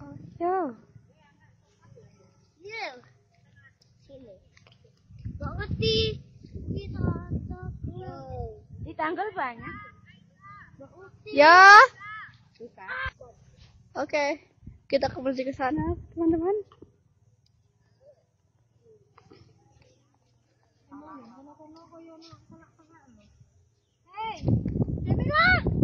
Yo. Sini. Gak ngerti. Di tanggal banyak. Ya. Bukan. Oke. Kita kembali ke sana, teman-teman. Hei,